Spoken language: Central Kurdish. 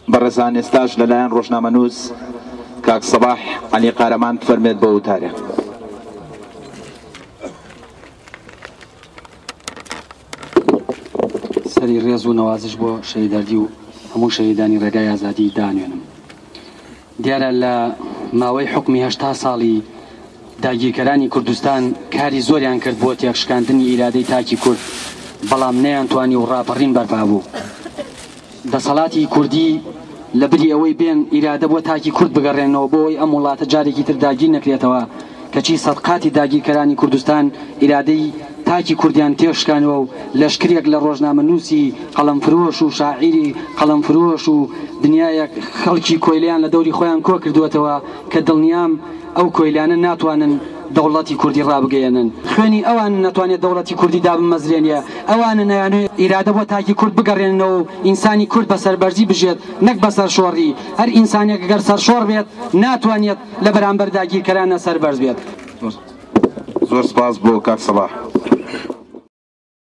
بەڕێزان ئێستاش لەلایەن ڕۆژنامەنووس کاک سەباح عەلی قارەمان فەرمێت بە وتارێ. سەری ڕێز و نەوازش بۆ شەهیدەردی و هەموو شەهیدانی ڕێگای ئازادی دانوێنم. دیارە لە ماوەی حکمی 80 ساڵی داگیرکەرانی کوردستان کاری زۆریان کرد بۆ تێکشکاندنی ئیرادەی تاکی کورد، بەڵام نەیانتوانی و ڕاپەڕین بەرپا بوو. دەسەڵاتی کوردی لە بری ئەوەی بێن ئیرادە بۆ تاکی کورد بگەڕێنەوە بۆی ئەم وڵاتە جارێکی تر داگیر نەکرێتەوە، کەچی سەدقاتی داگیرکەرانی کوردستان ئیرادەی تاکی کوردیان تێشکانەوە و لەشکرێک لە ڕۆژنامەنووسی قەڵەمفرۆش و شاعیری قەڵەمفرۆش و دنیایەک خەڵکی کۆیلیان لە دەوری خۆیان کۆ کردووەتەوە کە دڵنیام ئەو کۆیلانە ناتوانن دەوڵەتی کوردی ڕابگەیەنن. خوێنی ئەوان ناتوانێت دەوڵەتی کوردی دابمەزرێنە، ئەوانە نەیانوێت ئیرادە بۆ تاکی کورد بگەڕێنەوە و ئینسانی کورد بەسەر بەرزی بژێت نەک بەسەر شۆڕی. هەر ئینسانێک گەر سەرشۆڕ بێت ناتوانێت لە بەرامبەر داگیرکەرانە سەربەرز بێت. زۆر سپاس بۆ کاک سەباح.